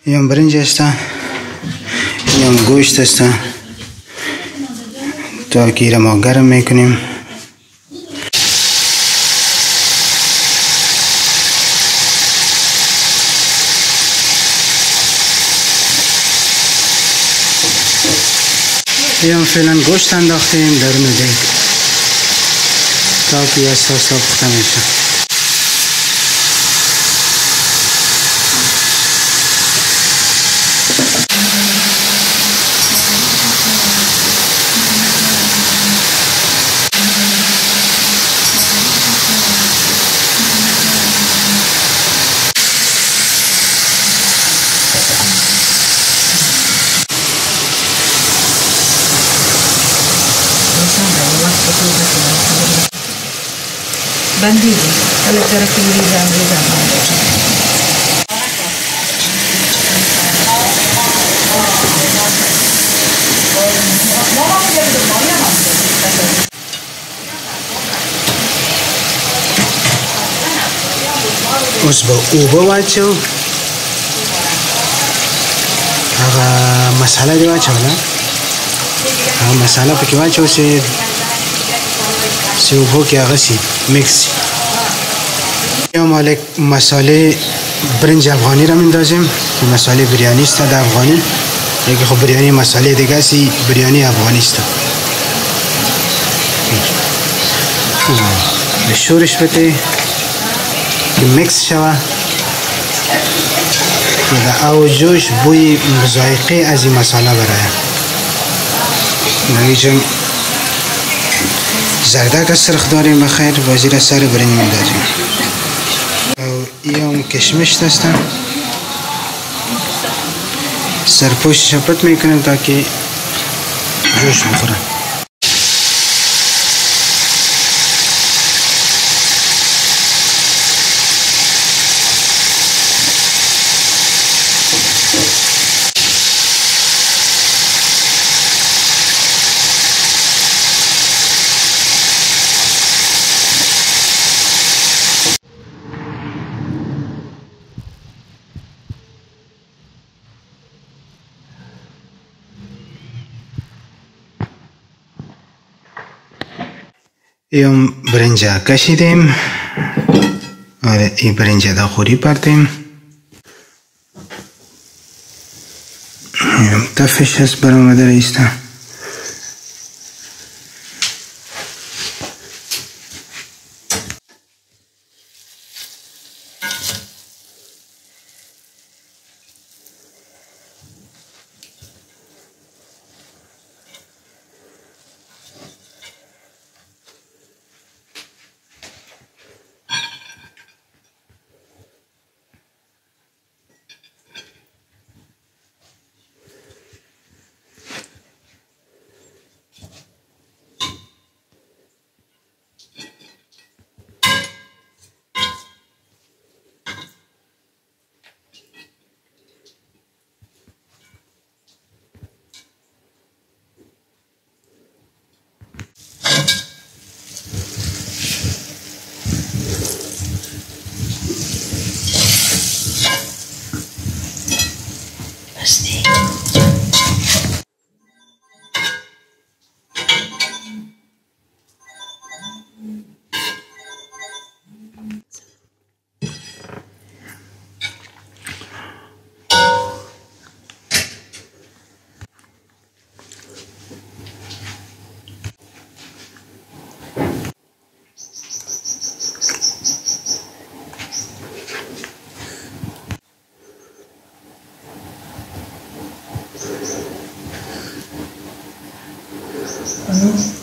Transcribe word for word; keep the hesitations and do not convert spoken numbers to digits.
اینم برنج است، اینم گوشت است. تا که ما گرم میکنیم. اینم فعلا گوشت انداختیم درون دیگ تا که اساسا پخته میشه. Banditi, kalau cara pilih jam-jam اوس به اوبه واچو، هغه مساله دی واچوله، هغه مساله پکې واچو چې چې اوبو کې هغه سي میکس سي. یا مالک مساله برنج افغانی را میندازیم، مساله بریانی است در افغانی، یکی خب بریانی مساله دیگه است، بریانی افغانی است. به شورش بده که میکس شوه و او جوش بوی ذائقه از این مساله برای نگیچم زردک سرخ داریم بخیر و زیر سر برنج میندازیم. و این کشمش دستم سرپوش شپت میکنم تا که جوش بخوره. این برنج کشیدیم، آره این برنج دا خوری پردیم، تفش هست برآمده رایسته. Ano?